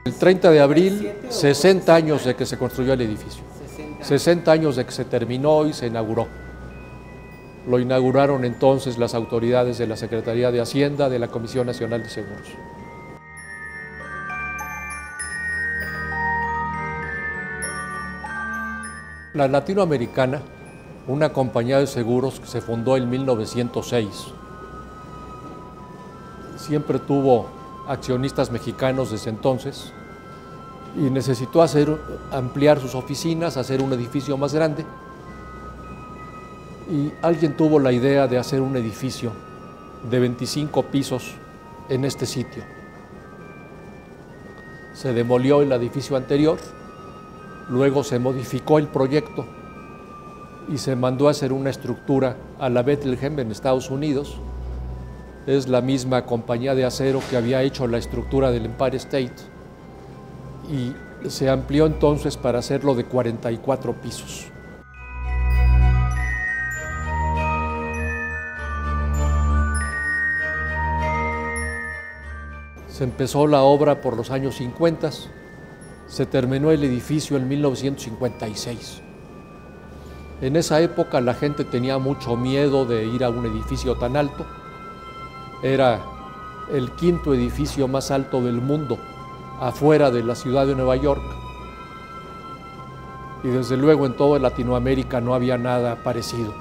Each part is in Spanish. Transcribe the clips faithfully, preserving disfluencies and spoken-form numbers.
El treinta de abril, sesenta años de que se construyó el edificio, sesenta años de que se terminó y se inauguró. Lo inauguraron entonces las autoridades de la Secretaría de Hacienda, de la Comisión Nacional de Seguros. La Latinoamericana, una compañía de seguros que se fundó en mil novecientos seis, siempre tuvo accionistas mexicanos desde entonces y necesitó hacer, ampliar sus oficinas, hacer un edificio más grande, y alguien tuvo la idea de hacer un edificio de veinticinco pisos en este sitio. Se demolió el edificio anterior, luego se modificó el proyecto y se mandó a hacer una estructura a la Bethlehem en Estados Unidos. Es la misma compañía de acero que había hecho la estructura del Empire State y se amplió entonces para hacerlo de cuarenta y cuatro pisos. Se empezó la obra por los años cincuenta, se terminó el edificio en mil novecientos cincuenta y seis. En esa época la gente tenía mucho miedo de ir a un edificio tan alto. Era el quinto edificio más alto del mundo, afuera de la ciudad de Nueva York. Y desde luego en toda Latinoamérica no había nada parecido.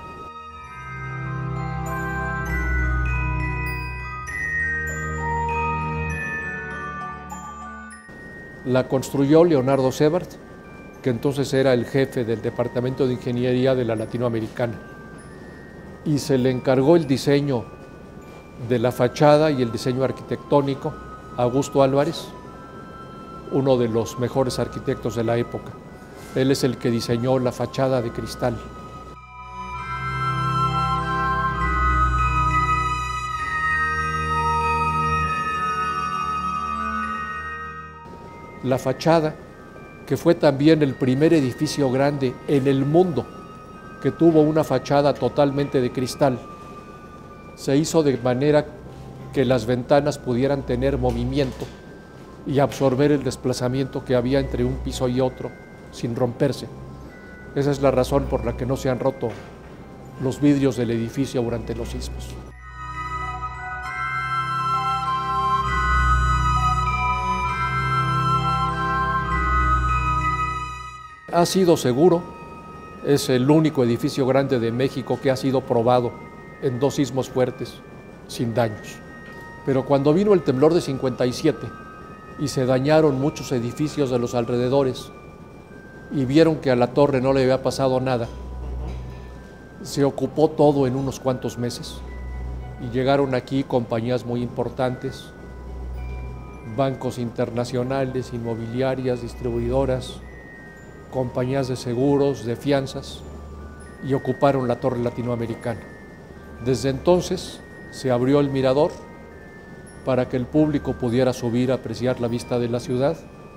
La construyó Leonardo Sebart, que entonces era el jefe del Departamento de Ingeniería de la Latinoamericana, y se le encargó el diseño de la fachada y el diseño arquitectónico a Augusto Álvarez, uno de los mejores arquitectos de la época. Él es el que diseñó la fachada de cristal. La fachada, que fue también el primer edificio grande en el mundo que tuvo una fachada totalmente de cristal, se hizo de manera que las ventanas pudieran tener movimiento y absorber el desplazamiento que había entre un piso y otro sin romperse. Esa es la razón por la que no se han roto los vidrios del edificio durante los sismos. Ha sido seguro, es el único edificio grande de México que ha sido probado en dos sismos fuertes sin daños. Pero cuando vino el temblor de cincuenta y siete y se dañaron muchos edificios de los alrededores y vieron que a la torre no le había pasado nada, se ocupó todo en unos cuantos meses y llegaron aquí compañías muy importantes, bancos internacionales, inmobiliarias, distribuidoras, compañías de seguros, de fianzas, y ocuparon la torre latinoamericana. Desde entonces se abrió el mirador para que el público pudiera subir a apreciar la vista de la ciudad.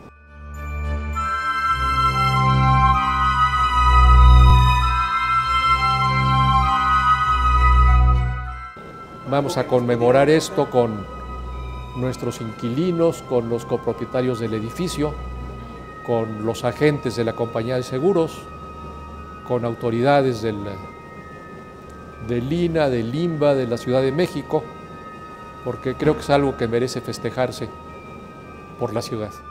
Vamos a conmemorar esto con nuestros inquilinos, con los copropietarios del edificio, con los agentes de la compañía de seguros, con autoridades del, del I N A, del I N B A, de la Ciudad de México, porque creo que es algo que merece festejarse por la ciudad.